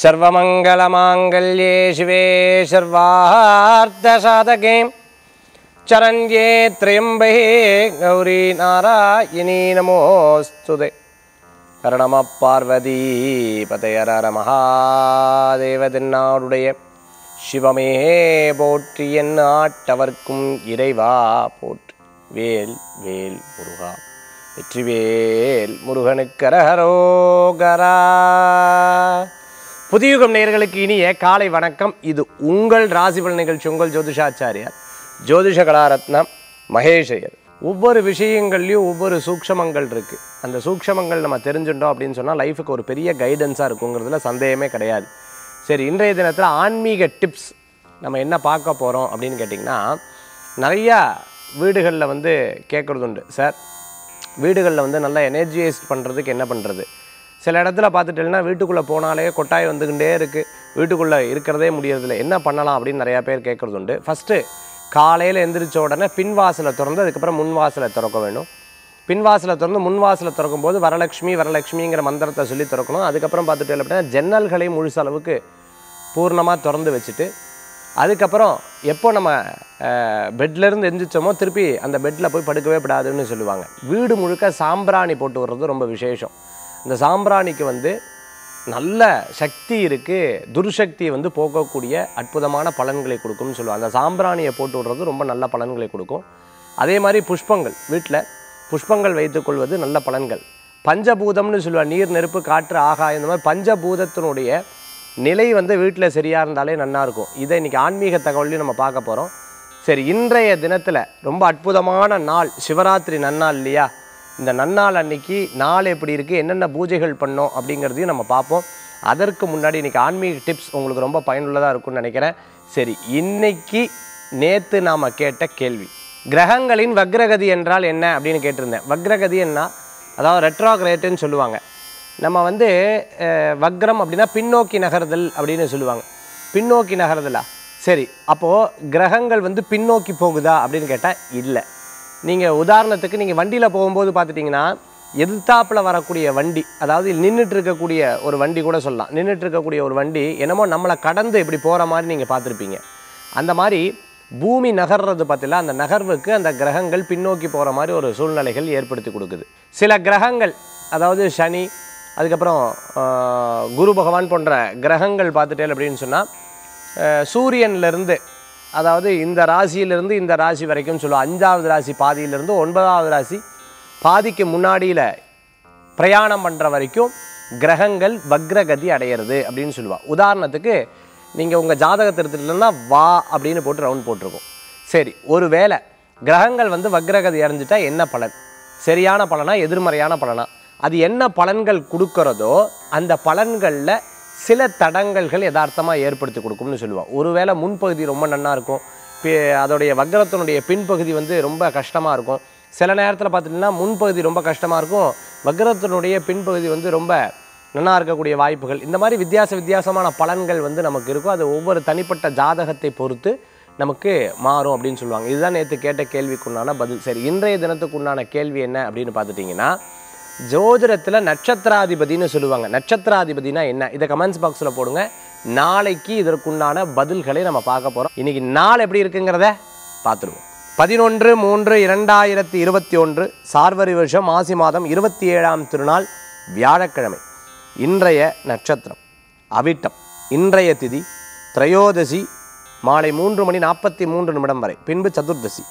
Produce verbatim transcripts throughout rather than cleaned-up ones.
सर्वमंगलमांगल्ये शिवे सर्वार्थसाधके चरण्ये त्र्यंबके गौरी नारायणी नमोस्तुते हर नमः पार्वती पतये हर हर महादेव தென்னாடுடைய சிவமே போற்றி எந்நாட்டவர்க்கும் இறைவா போற்றி வேல் வேல் முருகா வெற்றிவேல் முருகனுக்கு அரஹரோகரா. புதியுகம் நேயர்களுக்கு இனிய காலை வணக்கம். இது உங்கள் ராசிபலன் நிகழ்ச்சி. உங்கள் ஜோதிஷாச்சாரியார் ஜோதிஷ கலாரத்னம் மகேஷையர். ஒவ்வொரு விஷயங்கள்லையும் ஒவ்வொரு சூக்ஷமங்கள் இருக்குது. அந்த சூக்ஷமங்கள் நம்ம தெரிஞ்சுட்டோம் அப்படின்னு சொன்னால் லைஃபுக்கு ஒரு பெரிய கைடன்ஸாக இருக்குங்கிறதுல சந்தேகமே கிடையாது. சரி, இன்றைய தினத்தில் ஆன்மீக டிப்ஸ் நம்ம என்ன பார்க்க போகிறோம் அப்படின்னு கேட்டிங்கன்னா, நிறையா வீடுகளில் வந்து கேட்குறது உண்டு, சார் வீடுகளில் வந்து நல்லா எனர்ஜைஸ்ட் பண்ணுறதுக்கு என்ன பண்ணுறது. சில இடத்துல பார்த்துட்டேன்னா வீட்டுக்குள்ளே போனாலே கொட்டாய் வந்துக்கிட்டே இருக்குது, வீட்டுக்குள்ளே இருக்கிறதே முடியறதில்ல, என்ன பண்ணலாம் அப்படின்னு நிறையா பேர் கேட்குறது உண்டு. ஃபஸ்ட்டு காலையில் எந்திரிச்ச உடனே பின்வாசலை திறந்து அதுக்கப்புறம் முன்வாசலை திறக்க வேணும். பின்வாசலை திறந்து முன்வாசலை திறக்கும் போது வரலட்சுமி வரலட்சுமிங்கிற மந்திரத்தை சொல்லி திறக்கணும். அதுக்கப்புறம் பார்த்துட்டு அப்படின்னா ஜன்னல்களை முழுசளவுக்கு பூர்ணமாக திறந்து வச்சுட்டு அதுக்கப்புறம் எப்போ நம்ம பெட்லேருந்து எந்திரிச்சோமோ திருப்பி அந்த பெட்டில் போய் படுக்கவே கூடாதுன்னு சொல்லுவாங்க. வீடு முழுக்க சாம்பிராணி போட்டு வர்றது ரொம்ப விசேஷம். இந்த சாம்பிராணிக்கு வந்து நல்ல சக்தி இருக்குது, துர்சக்தியை வந்து போக்கக்கூடிய அற்புதமான பலன்களை கொடுக்கும்னு சொல்லுவாங்க. அந்த சாம்பிராணியை போட்டு விடுறது ரொம்ப நல்ல பலன்களை கொடுக்கும். அதே மாதிரி புஷ்பங்கள், வீட்டில் புஷ்பங்கள் வைத்துக்கொள்வது நல்ல பலன்கள். பஞ்சபூதம்னு சொல்லுவாங்க, நீர் நெருப்பு காற்று ஆகாயம், இந்த மாதிரி பஞ்சபூதத்தினுடைய நிலை வந்து வீட்டில் சரியாக இருந்தாலே நல்லாயிருக்கும். இதை இன்றைக்கி ஆன்மீக தகவலையும் நம்ம பார்க்க போகிறோம். சரி, இன்றைய தினத்தில் ரொம்ப அற்புதமான நாள், சிவராத்திரி நன்னாள் இல்லையா? இந்த நன்னாள் அன்னைக்கு நாள் எப்படி இருக்குது, என்னென்ன பூஜைகள் பண்ணோம் அப்படிங்கிறதையும் நம்ம பார்ப்போம். அதற்கு முன்னாடி இன்றைக்கி ஆன்மீக டிப்ஸ் உங்களுக்கு ரொம்ப பயனுள்ளதாக இருக்கும்னு நினைக்கிறேன். சரி, இன்னைக்கு நேற்று நாம் கேட்ட கேள்வி, கிரகங்களின் வக்ரகதி என்றால் என்ன அப்படின்னு கேட்டிருந்தேன். வக்ரகதி என்ன, அதாவது ரெட்ரோகிரேட்டுன்னு சொல்லுவாங்க. நம்ம வந்து வக்ரம் அப்படின்னா பின்னோக்கி நகர்தல் அப்படின்னு சொல்லுவாங்க. பின்னோக்கி நகர்தலா? சரி, அப்போது கிரகங்கள் வந்து பின்னோக்கி போகுதா அப்படின்னு கேட்டால் இல்லை. நீங்கள் உதாரணத்துக்கு நீங்கள் வண்டியில் போகும்போது பார்த்துட்டிங்கன்னா எதிர்த்தாப்பில் வரக்கூடிய வண்டி, அதாவது நின்றுட்டு இருக்கக்கூடிய ஒரு வண்டி கூட சொல்லலாம், நின்றுட்டு இருக்கக்கூடிய ஒரு வண்டி என்னமோ நம்மளை கடந்து இப்படி போகிற மாதிரி நீங்கள் பார்த்துருப்பீங்க. அந்த மாதிரி பூமி நகர்றது பார்த்தில, அந்த நகர்வுக்கு அந்த கிரகங்கள் பின்னோக்கி போகிற மாதிரி ஒரு சூழ்நிலைகள் ஏற்படுத்தி கொடுக்குது. சில கிரகங்கள், அதாவது சனி, அதுக்கப்புறம் குரு பகவான் போன்ற கிரகங்கள் பார்த்துட்டேன் அப்படின்னு சொன்னால் சூரியன்லேருந்து, அதாவது இந்த ராசியிலிருந்து இந்த ராசி வரைக்கும் சொல்லுவோம், அஞ்சாவது ராசி பாதியிலிருந்து ஒன்பதாவது ராசி பாதிக்கு முன்னாடியில் பிரயாணம் பண்ணுற வரைக்கும் கிரகங்கள் வக்ரகதி அடையிறது அப்படின்னு சொல்லுவாள். உதாரணத்துக்கு நீங்கள் உங்கள் ஜாதகத்தை எடுத்துகிட்டீங்கன்னா வா அப்படின்னு போட்டு ரவுண்ட் போட்டிருக்கோம். சரி, ஒரு வேளை கிரகங்கள் வந்து வக்ரகதி அடைஞ்சிட்டா என்ன பலன், சரியான பலனா எதிர்மறையான பலனா, அது என்ன பலன்கள் கொடுக்கறதோ அந்த பலன்களில் சில தடங்கல்கள் யதார்த்தமாக ஏற்படுத்தி கொடுக்கும்னு சொல்லுவாள். ஒருவேளை முன்பகுதி ரொம்ப நன்னா இருக்கும், அதோடைய வக்ரத்தினுடைய பின்பகுதி வந்து ரொம்ப கஷ்டமாக இருக்கும். சில நேரத்தில் பார்த்துட்டிங்கன்னா முன்பகுதி ரொம்ப கஷ்டமாக இருக்கும், வக்ரத்தினுடைய பின்பகுதி வந்து ரொம்ப நல்லா இருக்கக்கூடிய வாய்ப்புகள். இந்த மாதிரி வித்தியாச வித்தியாசமான பலன்கள் வந்து நமக்கு இருக்கும். அது ஒவ்வொரு தனிப்பட்ட ஜாதகத்தை பொறுத்து நமக்கு மாறும் அப்படின்னு சொல்லுவாங்க. இதுதான் நேற்று கேட்ட கேள்விக்குண்டான பதில். சரி, இன்றைய தினத்துக்குண்டான கேள்வி என்ன அப்படின்னு பார்த்துட்டிங்கன்னா, ஜோதிடத்தில் நட்சத்திராதிபதினு சொல்லுவாங்க. நட்சத்திராதிபதினா என்ன, இதை கமெண்ட்ஸ் பாக்ஸில் போடுங்க. நாளைக்கு இதற்குண்டான பதில்களை நம்ம பார்க்க போகிறோம். இன்றைக்கி நாள் எப்படி இருக்குங்கிறத பார்த்துருவோம். பதினொன்று மூன்று இரண்டாயிரத்தி இருபத்தி ஒன்று சார்வரி வருஷம் மாசி மாதம் இருபத்தி ஏழாம் திருநாள் வியாழக்கிழமை. இன்றைய நட்சத்திரம் அவிட்டம். இன்றைய திதி திரையோதசி மாலை மூன்று மணி நாற்பத்தி மூன்று நிமிடம் வரை, பின்பு சதுர்தசி.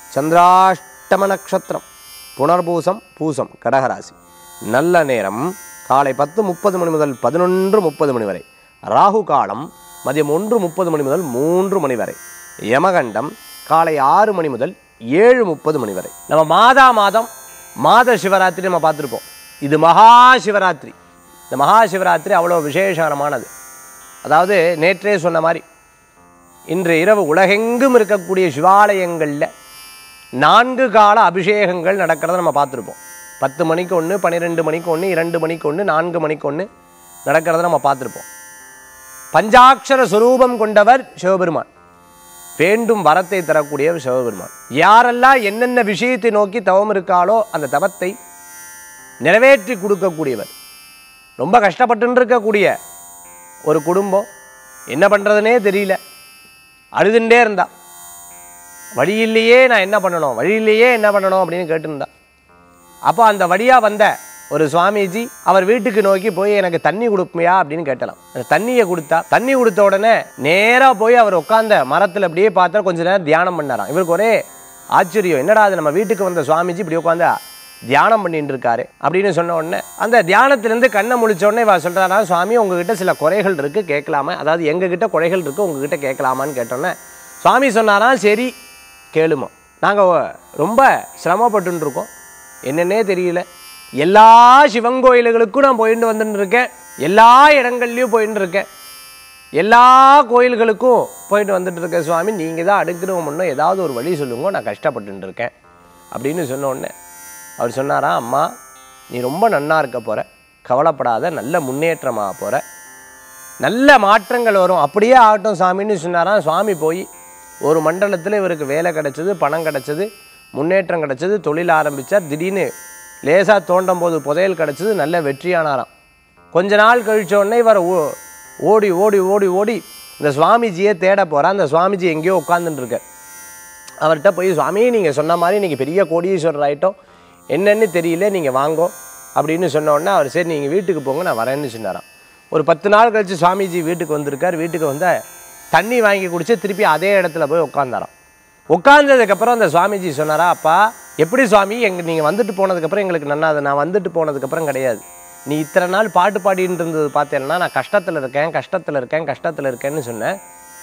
சந்திராஷ்டம நட்சத்திரம் புனர்பூசம் பூசம் கடகராசி. நல்ல நேரம் காலை பத்து முப்பது மணி முதல் பதினொன்று முப்பது மணி வரை. ராகு காலம் மதியம் ஒன்று முப்பது மணி முதல் மூன்று மணி வரை. யமகண்டம் காலை ஆறு மணி முதல் ஏழு முப்பது மணி வரை. நம்ம மாதா மாதம் மாத சிவராத்திரி நம்ம பார்த்துருப்போம். இது மகா சிவராத்திரி. இந்த மகா சிவராத்திரி அவ்வளோ விசேஷமானது. அதாவது நேற்றே சொன்ன மாதிரி இன்று இரவு உலகெங்கும் இருக்கக்கூடிய சிவாலயங்களில் நான்கு கால அபிஷேகங்கள் நடக்கிறத நம்ம பார்த்துருப்போம். பத்து மணிக்கு ஒன்று, பன்னிரெண்டு மணிக்கு ஒன்று, இரண்டு மணிக்கு ஒன்று, நான்கு மணிக்கு ஒன்று நடக்கிறத நம்ம பார்த்துருப்போம். பஞ்சாட்சர சுரூபம் கொண்டவர் சிவபெருமான், வேண்டும் வரத்தை தரக்கூடியவர் சிவபெருமான். யாரெல்லாம் என்னென்ன விஷயத்தை நோக்கி தவம் இருக்காளோ அந்த தவத்தை நிறைவேற்றி கொடுக்கக்கூடியவர். ரொம்ப கஷ்டப்பட்டு இருக்கக்கூடிய ஒரு குடும்பம் என்ன பண்ணுறதுனே தெரியல, அழுதுண்டே இருந்தா. வழியிலேயே நான் என்ன பண்ணணும் வழியிலேயே என்ன பண்ணணும் அப்படின்னு கேட்டுருந்தா. அப்போ அந்த வழியாக வந்த ஒரு சுவாமிஜி அவர் வீட்டுக்கு நோக்கி போய் எனக்கு தண்ணி கொடுப்பியா அப்படின்னு கேட்டலாம். அந்த தண்ணியை கொடுத்தா. தண்ணி கொடுத்த உடனே நேராக போய் அவர் உட்காந்த மரத்தில் அப்படியே பார்த்தா கொஞ்ச நேரம் தியானம் பண்ணாராம். இவருக்கு ஒரே ஆச்சரியம், என்னடா அது நம்ம வீட்டுக்கு வந்த சுவாமிஜி இப்படி உட்காந்து தியானம் பண்ணிட்டு இருக்காரு அப்படின்னு சொன்ன உடனே அந்த தியானத்திலேருந்து கண்ணை முழிச்ச உடனே இவ சொல்கிறாரா, சுவாமி உங்ககிட்ட சில குறைகள் இருக்குது கேட்கலாமா, அதாவது எங்ககிட்ட குறைகள் இருக்குது உங்ககிட்ட கேட்கலாமான்னு கேட்டோன்னே சுவாமி சொன்னாராம், சரி கேளுமா, நாங்கள் ரொம்ப சிரமப்பட்டு இருக்கோம், என்னன்னே தெரியல, எல்லா சிவன் கோயில்களுக்கும் நான் போயிட்டு வந்துட்டு இருக்கேன், எல்லா இடங்கள்லையும் போயிட்டு இருக்கேன், எல்லா கோயில்களுக்கும் போயிட்டு வந்துட்டு இருக்கேன் சுவாமி, நீங்கள் தான் அடுக்கணும் முன்னே ஏதாவது ஒரு வழி சொல்லுங்க, நான் கஷ்டப்பட்டு இருக்கேன் அப்படின்னு சொன்ன உடனே அவர் சொன்னாரா, அம்மா நீ ரொம்ப நன்னா இருக்க போகிற, கவலைப்படாத, நல்ல முன்னேற்றமாக போகிற, நல்ல மாற்றங்கள் வரும், அப்படியே ஆகட்டும் சாமின்னு சொன்னாராம். சுவாமி போய் ஒரு மண்டலத்தில் இவருக்கு வேலை கிடச்சிது, பணம் கிடச்சிது, முன்னேற்றம் கிடச்சிது, தொழில் ஆரம்பித்தார். திடீர்னு லேசாக தோண்டும் போது புதையல் கிடச்சிது, நல்ல வெற்றியானாராம். கொஞ்ச நாள் கழிச்சோடனே இவர் ஓடி ஓடி ஓடி ஓடி இந்த சுவாமிஜியை தேட போகிறார். அந்த சுவாமிஜி எங்கேயோ உட்காந்துட்டு இருக்கார். அவர்கிட்ட போய், சுவாமி நீங்கள் சொன்ன மாதிரி இன்றைக்கி பெரிய கோடீஸ்வரர் ஆகிட்டோம், என்னென்னு தெரியல, நீங்கள் வாங்கோ அப்படின்னு சொன்ன உடனே அவர் சரி நீங்கள் வீட்டுக்கு போங்க நான் வரேன்னு சொன்னாராம். ஒரு பத்து நாள் கழித்து சுவாமிஜி வீட்டுக்கு வந்திருக்கார். வீட்டுக்கு வந்த தண்ணி வாங்கி குடிச்சு திருப்பி அதே இடத்துல போய் உட்காந்தாராம். உட்காந்ததுக்கப்புறம் அந்த சுவாமிஜி சொன்னாரா, அப்பா எப்படி சுவாமி எங்கள் நீங்கள் வந்துட்டு போனதுக்கப்புறம் எங்களுக்கு நன்னாது, நான் வந்துட்டு போனதுக்கப்புறம் கிடையாது, நீ இத்தனை நாள் பாட்டு பாடிட்டு இருந்தது பார்த்தேன்னா நான் கஷ்டத்தில் இருக்கேன் கஷ்டத்தில் இருக்கேன் கஷ்டத்தில் இருக்கேன்னு சொன்னேன்,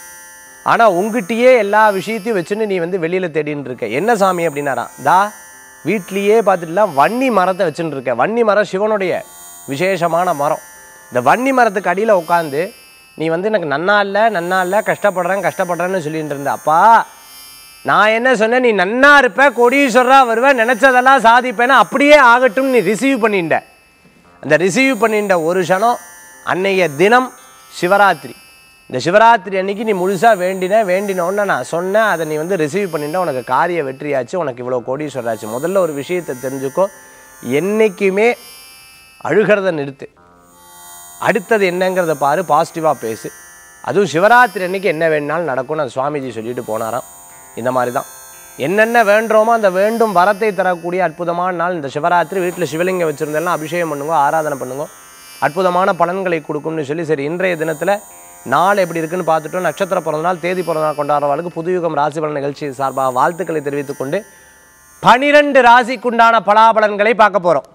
ஆனால் உங்ககிட்டயே எல்லா விஷயத்தையும் வச்சுன்னு நீ வந்து வெளியில் தேடின்னு இருக்க, என்ன சாமி அப்படின்னாராம். தா வீட்லேயே பார்த்துட்டுலாம் வன்னி மரத்தை வச்சுட்டு இருக்கேன், வன்னி மரம் சிவனுடைய விசேஷமான மரம், இந்த வன்னி மரத்துக்கு அடியில் உட்காந்து நீ வந்து எனக்கு நன்னா இல்லை நன்னா இல்லை கஷ்டப்படுறேன் கஷ்டப்படுறேன்னு சொல்லிட்டு இருந்த, அப்பா நான் என்ன சொன்னேன், நீ நன்னா இருப்ப, கோடீஸ்வரா வருவேன், நினச்சதெல்லாம் சாதிப்பேன்னா அப்படியே ஆகட்டும் நீ ரிசீவ் பண்ணிட்ட. அந்த ரிசீவ் பண்ணிட்ட ஒரு க்ஷணம் அன்னைய தினம் சிவராத்திரி, இந்த சிவராத்திரி அன்னைக்கு நீ முழுசாக வேண்டின வேண்டினோன்னு நான் சொன்னேன், அதை நீ வந்து ரிசீவ் பண்ணிட்டா உனக்கு காரிய வெற்றியாச்சு, உனக்கு இவ்வளோ கோடீஸ்வராச்சு. முதல்ல ஒரு விஷயத்தை தெரிஞ்சுக்கோ, என்றைக்குமே அழுகிறத நிறுத்து, அடுத்தது என்னங்கிறத பாரு, பாசிட்டிவாக பேசு, அதுவும் சிவராத்திரி அன்னைக்கு என்ன வேணுனாலும் நடக்கும்னு அந்த சுவாமிஜி சொல்லிட்டு போனாராம். இந்த மாதிரி தான் என்னென்ன வேண்டுமோ அந்த வேண்டும் வரத்தை தரக்கூடிய அற்புதமான நாள் இந்த சிவராத்திரி. வீட்டில் சிவலிங்கம் வச்சுருந்தெல்லாம் அபிஷேகம் பண்ணுங்க, ஆராதனை பண்ணுங்க, அற்புதமான பலன்களை கொடுக்கும்னு சொல்லி சரி இன்றைய தினத்தில் நாள் எப்படி இருக்குன்னு பார்த்துட்டோம். நட்சத்திர பிறந்தநாள் தேதி பிறந்தநாள் கொண்டாடுறவர்களுக்கு புதுயுகம் ராசி பலன் நிகழ்ச்சி சார்பாக வாழ்த்துக்களை தெரிவித்துக் கொண்டு பனிரெண்டு ராசிக்குண்டான பலாபலன்களை பார்க்க போகிறோம்.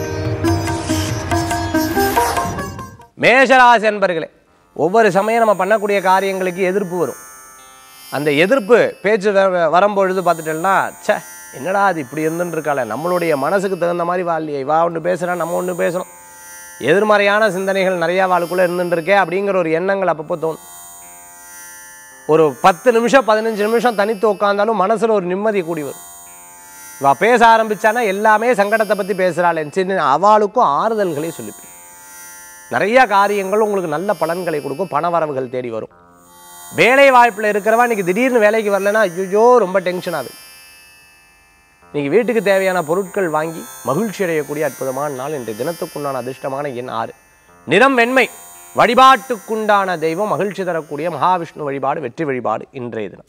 மேஷராசி அன்பர்களே, ஒவ்வொரு சமயம் நம்ம பண்ணக்கூடிய காரியங்களுக்கு எதிர்ப்பு வரும். அந்த எதிர்ப்பு பேச்சு வரும்பொழுது பார்த்துட்டோம்னா, சே என்னடா அது இப்படி இருந்துன்னு இருக்காளே, நம்மளுடைய மனசுக்கு தகுந்த மாதிரி வாழ்லையே, வா ஒன்று பேசுகிறா நம்ம ஒன்று பேசணும், எதிர்மறையான சிந்தனைகள் நிறையா வாழ்க்குள்ளே இருந்துருக்கே அப்படிங்கிற ஒரு எண்ணங்கள் அப்பப்போ தோணும். ஒரு பத்து நிமிஷம் பதினஞ்சு நிமிஷம் தனித்து உட்காந்தாலும் மனசில் ஒரு நிம்மதி கூடி வரும். இவா பேச ஆரம்பித்தானா எல்லாமே சங்கடத்தை பற்றி பேசுகிறாளே, சின்ன அவளுக்கும் ஆறுதல்களை சொல்லிப்பேன். நிறைய காரியங்கள் உங்களுக்கு நல்ல பலன்களை கொடுக்கும், பண வரவுகள் தேடி வரும். வேலை வாய்ப்பில் இருக்கிறவா இன்றைக்கி திடீர்னு வேலைக்கு வரலன்னா ஐயோ ரொம்ப டென்ஷன் ஆகுது. இன்றைக்கி வீட்டுக்கு தேவையான பொருட்கள் வாங்கி மகிழ்ச்சி அடையக்கூடிய அற்புதமான நாள். இன்றைய தினத்துக்குண்டான அதிர்ஷ்டமான எண் ஆறு, நிறம் வெண்மை, வழிபாட்டுக்குண்டான தெய்வம் மகிழ்ச்சி தரக்கூடிய மகாவிஷ்ணு வழிபாடு வெற்றி வழிபாடு இன்றைய தினம்.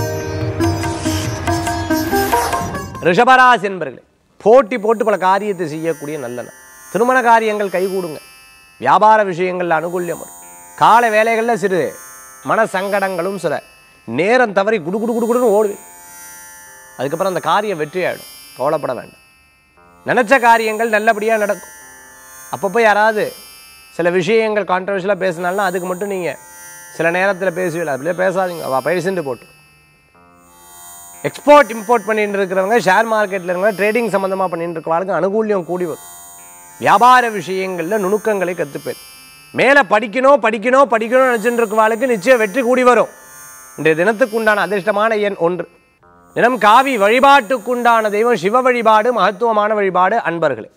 ரிஷபராசி என்பர்களே, போட்டி போட்டு பல காரியத்தை செய்யக்கூடிய நல்ல நாள். திருமண காரியங்கள் கைகூடுங்க, வியாபார விஷயங்களில் அனுகூல்யம் வரும். காலை வேலைகளில் சிறு மன சங்கடங்களும் சில நேரம் தவறி குடு குடு குடுன்னு ஓடுவேன், அதுக்கப்புறம் அந்த காரியம் வெற்றி ஆகிடும், கவலைப்பட வேண்டாம். நினச்ச காரியங்கள் நல்லபடியாக நடக்கும். அப்பப்போ யாராவது சில விஷயங்கள் கான்ட்ரவர்ஷியலாக பேசினாலும் அதுக்கு மட்டும் நீங்கள் சில நேரத்தில் பேசுவீங்க, அப்படியே பேசாதீங்க, அவள் பயிற்சிட்டு போட்டு. எக்ஸ்போர்ட் இம்போர்ட் பண்ணிட்டு இருக்கிறவங்க, ஷேர் மார்க்கெட்டில் இருக்கிறவங்க, ட்ரேடிங் சம்மந்தமாக பண்ணிட்டு இருக்கிறவங்களுக்கு அனுகூல்யம் கூடி வரும். வியாபார விஷயங்களில் நுணுக்கங்களை கற்றுப்பேன். மேலே படிக்கணும் படிக்கணும் படிக்கணும்னு நினச்சிட்டு இருக்கிறவங்களுக்கு நிச்சயம் வெற்றி கூடி வரும். இன்றைய தினத்துக்கு உண்டான அதிர்ஷ்டமான எண் ஒன்று, நிறம் காவி, வழிபாட்டுக்குண்டான தெய்வம் சிவ வழிபாடு மகத்துவமான வழிபாடு அன்பர்களே.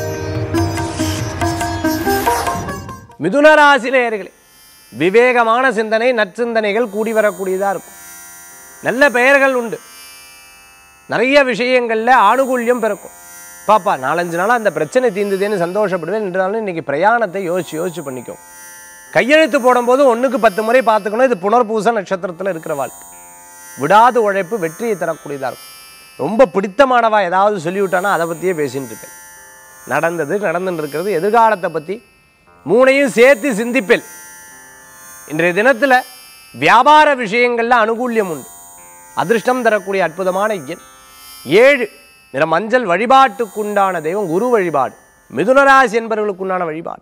மிதுன ராசி நேயர்களே, விவேகமான சிந்தனை நற்சிந்தனைகள் கூடி வரக்கூடியதாக இருக்கும். நல்ல பெயர்கள் உண்டு, நிறைய விஷயங்களில் ஆணுகூல்யம் பிறக்கும். பாப்பா நாலஞ்சு நாளாக அந்த பிரச்சனை தீர்ந்ததுன்னு சந்தோஷப்படுவேன் என்றாலும் இன்றைக்கி பிரயாணத்தை யோசிச்சு யோசிச்சு பண்ணிக்கும். கையெழுத்து போடும்போது ஒன்றுக்கு பத்து முறை பார்த்துக்கணும். இது புனர்பூச நட்சத்திரத்தில் இருக்கிற வாழ்க்கை. விடாத உழைப்பு வெற்றியை தரக்கூடியதாக இருக்கும். ரொம்ப பிடித்தமானவா ஏதாவது சொல்லிவிட்டானா அதை பற்றியே பேசின்னு இருப்பேன். நடந்தது நடந்துன்னு இருக்கிறது எதிர்காலத்தை பற்றி மூணையும் சேர்த்து சிந்திப்பேன். இன்றைய தினத்தில் வியாபார விஷயங்களில் அனுகூல்யம் உண்டு. அதிர்ஷ்டம் தரக்கூடிய அற்புதமான எண் ஏழு. நிற மஞ்சள். வழிபாட்டுக்குண்டான தெய்வம் குரு வழிபாடு. மிதுனராசி என்பவர்களுக்குண்டான வழிபாடு.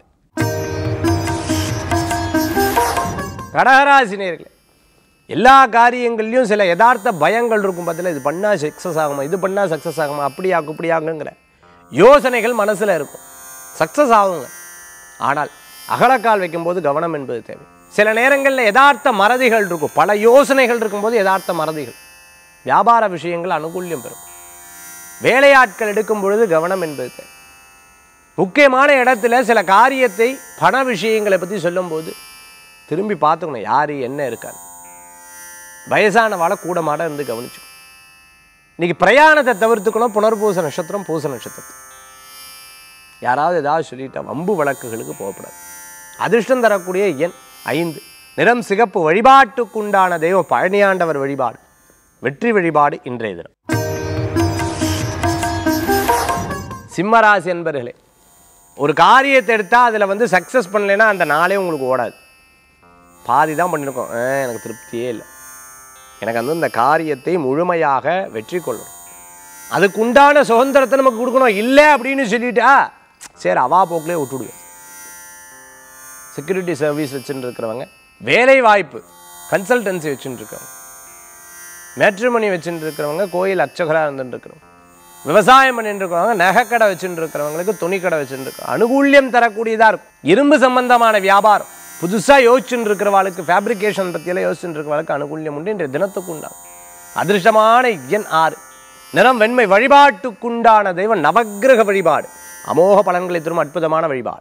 கடகராசி நேயர்களே, எல்லா காரியங்கள்லையும் சில யதார்த்த பயங்கள் இருக்கும். பதில் இது பண்ணால் சக்ஸஸ் ஆகுமா, இது பண்ணால் சக்ஸஸ் ஆகுமா, அப்படியாகும் இப்படியாகுங்கிற யோசனைகள் மனசில் இருக்கும். சக்ஸஸ் ஆகுங்க. ஆனால் அகலக்கால் வைக்கும்போது கவனம் என்பது தேவை. சில நேரங்களில் யதார்த்த மறதிகள் இருக்கும். பல யோசனைகள் இருக்கும்போது யதார்த்த மறதிகள். வியாபார விஷயங்கள் அனுகூல்யம் பெறும். வேலையாட்கள் எடுக்கும் பொழுது கவனம் என்பது தேவை. முக்கியமான இடத்துல சில காரியத்தை பண விஷயங்களை பற்றி சொல்லும்போது திரும்பி பார்த்துக்கணும், யார் என்ன இருக்காது. வயசானவாளை கூட மாட இருந்து கவனிச்சுக்கணும். இன்னைக்கு பிரயாணத்தை தவிர்த்துக்கணும். புனர்பூச நட்சத்திரம், பூச நட்சத்திரம். யாராவது ஏதாவது சொல்லிட்டா வம்பு வழக்குகளுக்கு போகக்கூடாது. அதிர்ஷ்டம் தரக்கூடிய எண் ஐந்து. நிறம் சிகப்பு. வழிபாட்டுக்குண்டான தெய்வம் பழனியாண்டவர் வழிபாடு. வெற்றி வழிபாடு இன்றைய தினம். சிம்மராசி என்பர்களே, ஒரு காரியத்தை எடுத்தால் அதில் வந்து சக்ஸஸ் பண்ணலைன்னா அந்த நாளே உங்களுக்கு ஓடாது. பாதி தான் பண்ணியிருக்கோம், எனக்கு திருப்தியே இல்லை, எனக்கு வந்து இந்த காரியத்தை முழுமையாக வெற்றி கொள்ளணும், அதுக்கு உண்டான சுதந்திரத்தை நமக்கு கொடுக்கணும், இல்லை அப்படின்னு சொல்லிட்டா சரி அவா போக்கிலே விட்டுடுவேன். செக்யூரிட்டி சர்வீஸ் வச்சுட்டு இருக்கிறவங்க, வேலை வாய்ப்பு கன்சல்டன்சி வச்சுட்டு இருக்கிறவங்க, மேட்ரிமணி வச்சுட்டு இருக்கிறவங்க, கோயில் அர்ச்சகராக இருந்துட்டு இருக்கிறவங்க, விவசாயம் பண்ணிட்டு இருக்கிறவங்க, நகைக்கடை வச்சுட்டு இருக்கிறவங்களுக்கு துணிக்கடை வச்சுட்டு இருக்கிறவங்க அனுகூல்யம் தரக்கூடியதாக இருக்கும். இரும்பு சம்பந்தமான வியாபாரம் புதுசாக யோசிச்சுட்டு இருக்கிறவாளுக்கு, ஃபேப்ரிகேஷன் பற்றியெல்லாம் யோசிச்சுட்டு இருக்கிறவாளுக்கு அனுகூல்யம் உண்டு. இன்றைய தினத்துக்கு உண்டாகும் அதிர்ஷ்டமான எண் ஆறு. நிறம் வெண்மை. வழிபாட்டுக்குண்டான தெய்வம் நவக்கிரக வழிபாடு. அமோக பலன்களை தரும் அற்புதமான வழிபாடு.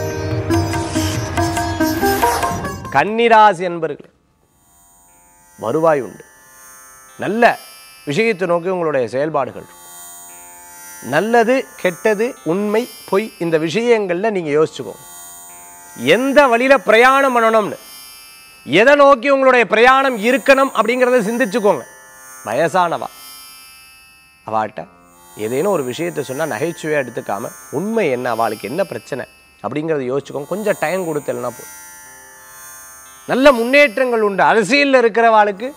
கன்னிராசி என்பர்களே, வருவாய் உண்டு. நல்ல விஷயத்தை நோக்கி உங்களுடைய செயல்பாடுகள். நல்லது கெட்டது உண்மை பொய் இந்த விஷயங்களில் நீங்கள் யோசிச்சுக்கோங்க. எந்த வழியில் பிரயாணம் பண்ணணும்னு, எதை நோக்கி உங்களுடைய பிரயாணம் இருக்கணும் அப்படிங்கிறத சிந்திச்சுக்கோங்க. வயசானவா அவாட்ட ஏதேனும் ஒரு விஷயத்தை சொன்னால் நகைச்சுவையாக எடுத்துக்காம உண்மை என்ன, அவளுக்கு என்ன பிரச்சனை அப்படிங்கிறத யோசிச்சுக்கோங்க. கொஞ்சம் டைம் கொடுத்தல்னா போதும். நல்ல முன்னேற்றங்கள் உண்டு. அரசியலில் இருக்கிறவாளுக்கு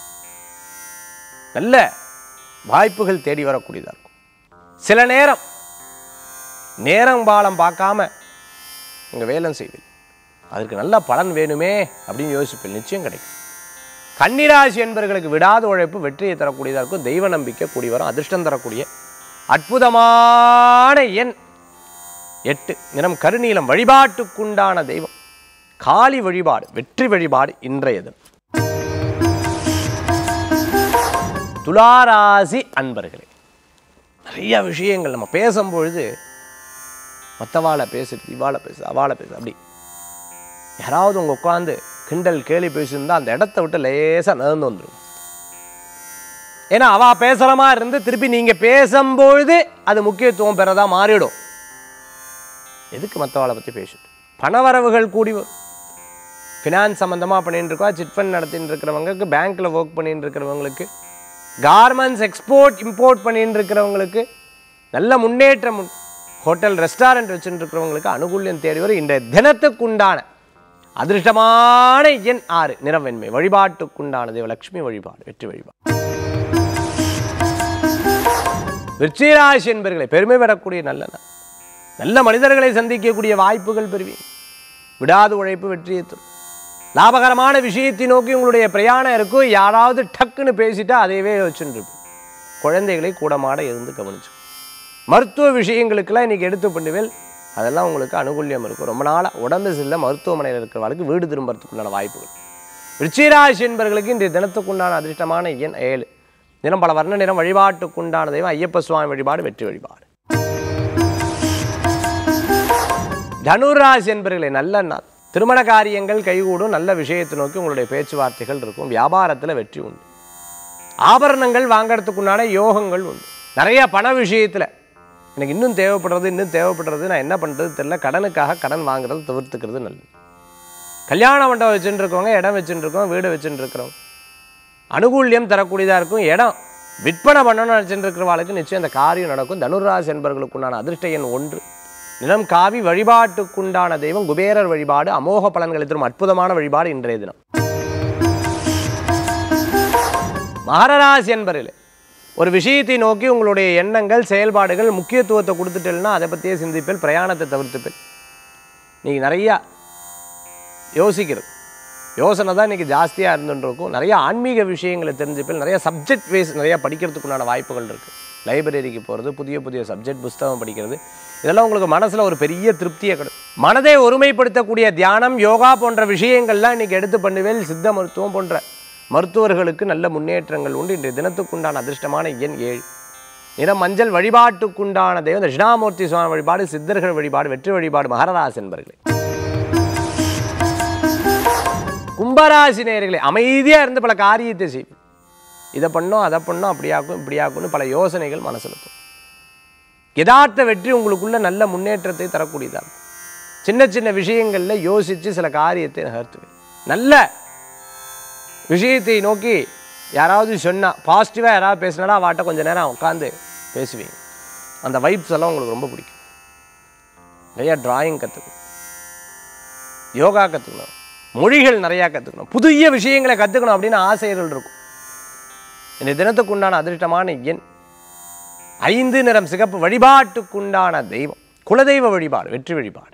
நல்ல வாய்ப்புகள் தேடி வரக்கூடியதாக இருக்கும். சில நேரம் நேரம் பாலம் பார்க்காம உங்கள் வேலை செய்வீங்க, அதற்கு நல்ல பலன் வேணுமே அப்படின்னு யோசிப்பேன், நிச்சயம் கிடைக்கும். கன்னிராசி என்பவர்களுக்கு விடாத உழைப்பு வெற்றியை தரக்கூடியதாக இருக்கும். தெய்வ நம்பிக்கை கூடி வரும். அதிர்ஷ்டம் தரக்கூடிய அற்புதமான எண் எட்டு. நிறம் கருநீலம். வழிபாட்டுக்குண்டான தெய்வம் காளி வழிபாடு. வெற்றி வழிபாடு இன்றைய தினம். துளாராசி அன்பர்களே, நிறைய விஷயங்கள் நம்ம பேசும்பொழுது மற்றவாளை பேசுறது, இவாளை பேசு, அவாளை பேசு, அப்படி யாராவது உங்க உட்காந்து கிண்டல் கேலி பேசியிருந்தா அந்த இடத்த விட்டு லேசாக நகர்ந்து வந்துடும். ஏன்னா அவ பேசலாமா இருந்து திருப்பி நீங்க பேசும்பொழுது அது முக்கியத்துவம் பெறதா மாறிடும். எதுக்கு மற்றவாளை பற்றி பேசிட்டு. பணவரவுகள் கூடி வரும். ஃபினான்ஸ் சம்மந்தமாக பண்ணிட்டு இருக்கோம், சிட் ஃபண்ட் நடத்திட்டு இருக்கிறவங்களுக்கு, பேங்க்கில் ஒர்க் பண்ணிட்டு இருக்கிறவங்களுக்கு, கார்மெண்ட்ஸ் எக்ஸ்போர்ட் இம்போர்ட் பண்ணிட்டு இருக்கிறவங்களுக்கு நல்ல முன்னேற்றம் உண்டு. ஹோட்டல் ரெஸ்டாரண்ட் வச்சுட்டு இருக்கிறவங்களுக்கு அனுகூல்யம் தேடி வரும். இன்றைய தினத்துக்குண்டான அதிர்ஷ்டமான எண் ஆறு. நிறம் வெண்மை. வழிபாட்டுக்குண்டான தேவலட்சுமி வழிபாடு. வெற்றி வழிபாடு. விருச்சிகராசி என்பவர்களை பெருமை பெறக்கூடிய நல்ல நாள். நல்ல மனிதர்களை சந்திக்கக்கூடிய வாய்ப்புகள் பெறுவீங்க. விடாது உழைப்பு வெற்றியை தரும். லாபகரமான விஷயத்தை நோக்கி உங்களுடைய பிரயாணம் இருக்கும். யாராவது டக்குன்னு பேசிட்டா அதையவே வச்சுட்டு குழந்தைகளை கூடமாட இருந்து கவனிச்சு. மருத்துவ விஷயங்களுக்கெல்லாம் இன்றைக்கி எடுத்து பண்ணுவேல், அதெல்லாம் உங்களுக்கு அனுகூல்யம் இருக்கும். ரொம்ப நாளாக உடம்பு சரியில்லை, மருத்துவமனையில் இருக்கிறவர்களுக்கு வீடு திரும்புறதுக்குண்டான வாய்ப்புகள். விருச்சிகராசி என்பவர்களுக்கு இன்றைய தினத்துக்குண்டான அதிர்ஷ்டமான எண் ஏழு. நிறம் பல வர்ண நிறம். வழிபாட்டுக்குண்டான தெய்வம் ஐயப்ப சுவாமி வழிபாடு. வெற்றி வழிபாடு. தனுராசி என்பவர்களே, நல்ல நாள். திருமண காரியங்கள் கைகூடும். நல்ல விஷயத்தை நோக்கி உங்களுடைய பேச்சுவார்த்தைகள் இருக்கும். வியாபாரத்தில் வெற்றி உண்டு. ஆபரணங்கள் வாங்கிறதுக்குண்டான யோகங்கள் உண்டு. நிறைய பண விஷயத்தில் எனக்கு இன்னும் தேவைப்படுறது இன்னும் தேவைப்படுறது நான் என்ன பண்ணுறது தெரியல, கடனுக்காக கடன் வாங்குறது தவிர்த்துக்கிறது நல்லது. கல்யாண மண்டபம் வச்சுட்டு இருக்கவங்க, இடம் வச்சுட்டு இருக்கோம், வீடு வச்சுட்டு இருக்கிறோம், அனுகூல்யம் தரக்கூடியதாக இருக்கும். இடம் விற்பனை பண்ணணும்னு நினச்சிட்டு இருக்கிறவாளுக்கு நிச்சயம் அந்த காரியம் நடக்கும். தனுராசி என்பவர்களுக்குண்டான அதிர்ஷ்ட எண் ஒன்று. நிலம் காவி. வழிபாட்டுக்குண்டான தெய்வம் குபேரர் வழிபாடு. அமோக பலன்களை தரும் அற்புதமான வழிபாடு இன்றைய தினம். மகர ராசி என்பவர்களே, ஒரு விஷயத்தை நோக்கி உங்களுடைய எண்ணங்கள் செயல்பாடுகள் முக்கியத்துவத்தை கொடுத்துட்டேன்னா அதை பற்றியே சிந்திப்பேன். பிரயாணத்தை தவிர்த்துப்பேன். நீங்கள் நிறையா யோசிக்கிறது யோசனை தான் இன்றைக்கி ஜாஸ்தியாக இருந்துருக்கும். நிறைய ஆன்மீக விஷயங்களை தெரிஞ்சுப்பேன். நிறைய சப்ஜெக்ட் வைஸ் நிறையா படிக்கிறதுக்குண்டான வாய்ப்புகள் இருக்குது. லைப்ரரிக்கு போகிறது, புதிய புதிய சப்ஜெக்ட் புஸ்தகம் படிக்கிறது, இதெல்லாம் உங்களுக்கு மனசில் ஒரு பெரிய திருப்தியை கிடைக்கும். மனதை ஒருமைப்படுத்தக்கூடிய தியானம், யோகா போன்ற விஷயங்கள்லாம் இன்றைக்கி எடுத்து பண்ணுவேன். சித்த மருத்துவம் போன்ற மருத்துவர்களுக்கு நல்ல முன்னேற்றங்கள் உண்டு. இன்றைய தினத்துக்குண்டான அதிர்ஷ்டமான எண் ஏழு. நிறம் மஞ்சள். வழிபாட்டுக்குண்டான தெய்வம் தட்சிணாமூர்த்தி சுவாமி வழிபாடு, சித்தர்கள் வழிபாடு, வெற்றி வழிபாடு. மகரராசி என்பவர்களே. கும்பராசி நேயர்களே, அமைதியாக இருந்து பல காரியத்தை செய்யும். இதை பண்ணோம், அதை பண்ணோம், அப்படியாக்கும் இப்படியாக்கும்னு பல யோசனைகள் மனசில் இருக்கும். யதார்த்த வெற்றி உங்களுக்குள்ள நல்ல முன்னேற்றத்தை தரக்கூடியதாக. சின்ன சின்ன விஷயங்களில் யோசித்து சில காரியத்தை நகர்த்துவேன். நல்ல விஷயத்தை நோக்கி யாராவது சொன்னால், பாசிட்டிவாக யாராவது பேசினாலும் அவாட்ட கொஞ்சம் நேரம் உட்காந்து பேசுவீங்க. அந்த வைப்ஸ் எல்லாம் உங்களுக்கு ரொம்ப பிடிக்கும். நிறையா டிராயிங் கற்றுக்கணும், யோகா கற்றுக்கணும், மொழிகள் நிறையா கற்றுக்கணும், புதிய விஷயங்களை கற்றுக்கணும் அப்படின்னு ஆசைகள் இருக்கும். இந்த தினத்துக்கு உண்டான அதிர்ஷ்டமான எண் ஐந்து. நிறம் சிகப்பு. வழிபாட்டுக்குண்டான தெய்வம் குலதெய்வ வழிபாடு, வெற்றி வழிபாடு.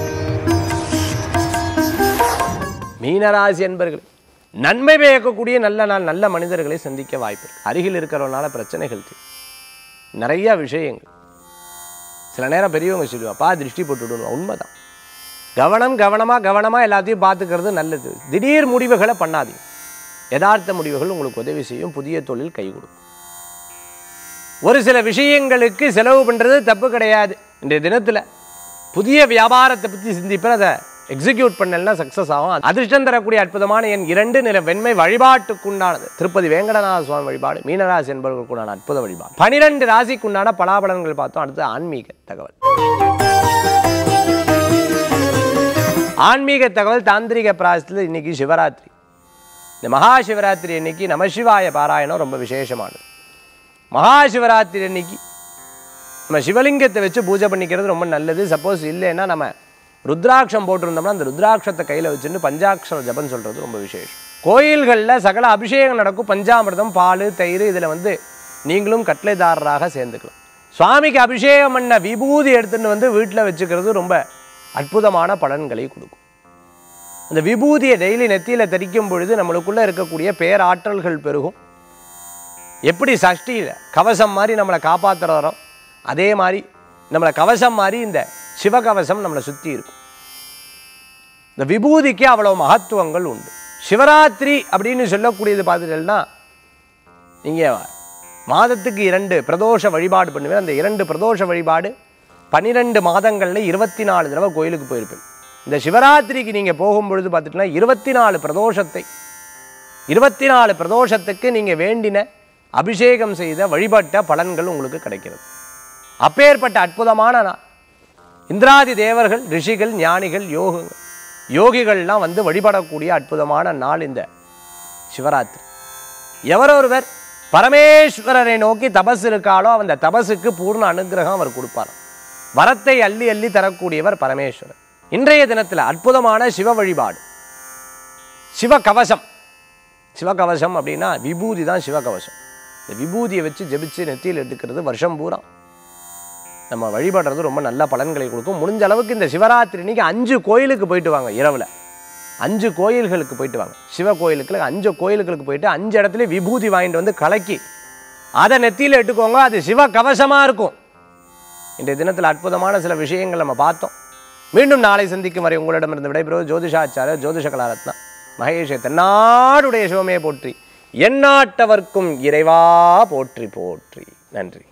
மீனராசி என்பர்கள், நன்மை பயக்கக்கூடிய நல்ல நாள், நல்ல மனிதர்களை சந்திக்க வாய்ப்பு இருக்கு. அருகில் இருக்கிறவனால பிரச்சனைகள் தீரும். நிறைய விஷயங்கள் சில நேரம் பெரியவங்க சொல்லுவாப்பா திருஷ்டி போட்டு விடுவோம். உண்மைதான். கவனம் கவனமாக கவனமாக எல்லாத்தையும் பார்த்துக்கிறது நல்லது. திடீர் முடிவுகளை பண்ணாதீங்க. யதார்த்த முடிவுகள் உங்களுக்கு உதவி செய்யும். புதிய தொழில் கை கொடுக்கும். ஒரு சில விஷயங்களுக்கு செலவு பண்ணுறது தப்பு கிடையாது. இன்றைய தினத்தில் புதிய வியாபாரத்தை பற்றி சிந்திப்பேன். அதை எக்ஸிக்யூட் பண்ணலன்னா சக்ஸஸ் ஆகும். அதிர்ஷ்டம் தரக்கூடிய அற்புதமான எண் இரண்டு. நிற வெண்மை. வழிபாட்டுக்குண்டானது திருப்பதி வேங்கடநாத சுவாமி வழிபாடு. மீனராசி என்பவர்களுக்குண்டான அற்புத வழிபாடு. பனிரெண்டு ராசிக்குண்டான பலாபலன்கள் பார்த்தோம். அடுத்து ஆன்மீக தகவல். ஆன்மீக தகவல் தாந்திரிக பிராயசத்தில் இன்னைக்கு சிவராத்திரி. இந்த மகா சிவராத்திரி அன்னைக்கு நமசிவாய பாராயணம் ரொம்ப விசேஷமானது. மகா சிவராத்திரி அன்னைக்கு நம்ம சிவலிங்கத்தை வச்சு பூஜை பண்ணிக்கிறது ரொம்ப நல்லது. சப்போஸ் இல்லைன்னா நம்ம ருத்ராட்சம் போட்டிருந்தோம்னா அந்த ருத்ராட்சத்தை கையில் வச்சுட்டு பஞ்சாட்சர ஜபம் சொல்கிறது ரொம்ப விசேஷம். கோயில்களில் சகல அபிஷேகம் நடக்கும். பஞ்சாமிர்தம், பால், தயிர் இதில் வந்து நீங்களும் கட்டளைதாரராக சேர்ந்துக்கலாம். சுவாமிக்கு அபிஷேகம் பண்ண விபூதி எடுத்துன்னு வந்து வீட்டில் வச்சுக்கிறது ரொம்ப அற்புதமான பலன்களை கொடுக்கும். அந்த விபூதியை டெய்லி நெத்தியில் தரிக்கும் பொழுது நம்மளுக்குள்ளே இருக்கக்கூடிய பேராற்றல்கள் பெருகும். எப்படி சஷ்டியில் கவசம் மாதிரி நம்மளை காப்பாற்றுற வரோம், அதே மாதிரி நம்மளை கவசம் மாதிரி இந்த சிவகவசம் நம்மளை சுற்றி இருக்கும். இந்த விபூதிக்கு அவ்வளோ மகத்துவங்கள் உண்டு. சிவராத்திரி அப்படின்னு சொல்லக்கூடியது பார்த்துட்டேன்னா நீங்கள் மாதத்துக்கு இரண்டு பிரதோஷ வழிபாடு பண்ணுவேன். அந்த இரண்டு பிரதோஷ வழிபாடு பன்னிரெண்டு மாதங்களில் இருபத்தி நாலு தடவை கோயிலுக்கு போயிருப்பேன். இந்த சிவராத்திரிக்கு நீங்கள் போகும்பொழுது பார்த்துட்டீங்கன்னா இருபத்தி நாலு பிரதோஷத்தை இருபத்தி நாலு பிரதோஷத்துக்கு நீங்கள் வேண்டின அபிஷேகம் செய்த வழிபட்ட பலன்கள் உங்களுக்கு கிடைக்கிறது. அப்பேற்பட்ட அற்புதமான நாள். இந்திராதி தேவர்கள், ரிஷிகள், ஞானிகள், யோகங்கள் யோகிகள்லாம் வந்து வழிபடக்கூடிய அற்புதமான நாள் இந்த சிவராத்திரி. எவரொருவர் பரமேஸ்வரரை நோக்கி தபஸ் இருக்காளோ அந்த தபஸுக்கு பூர்ண அனுகிரகம் அவர் கொடுப்பார். வரத்தை அள்ளி அள்ளி தரக்கூடியவர் பரமேஸ்வரர். இன்றைய தினத்தில் அற்புதமான சிவ வழிபாடு, சிவகவசம். சிவகவசம் அப்படின்னா விபூதி தான் சிவகவசம். இந்த விபூதியை வச்சு ஜெபிச்சு நெத்தியில் எடுக்கிறது வருஷம் பூரா நம்ம வழிபடுறது ரொம்ப நல்ல பலன்களை கொடுக்கும். முடிஞ்ச அளவுக்கு இந்த சிவராத்திரி இன்னைக்கு அஞ்சு கோயிலுக்கு போயிட்டு வாங்க. இரவில் அஞ்சு கோயில்களுக்கு போயிட்டு வாங்க. சிவ கோயிலுக்கு அஞ்சு கோயில்களுக்கு போயிட்டு அஞ்சு இடத்துல விபூதி வாங்கிட்டு வந்து கலக்கி அதை நெத்தியில் எடுத்துக்கோங்க. அது சிவ கவசமாக இருக்கும். இன்றைய தினத்தில் அற்புதமான சில விஷயங்கள் நம்ம பார்த்தோம். மீண்டும் நாளை சந்திக்கும் வரை உங்களிடமிருந்து விடைபெறுவது ஜோதிஷாச்சாரியர் ஜோதிஷ கலாரத்னா மகேஷ். தென்னாடுடைய சிவமே போற்றி, எந்நாட்டவர்க்கும் இறைவா போற்றி போற்றி. நன்றி.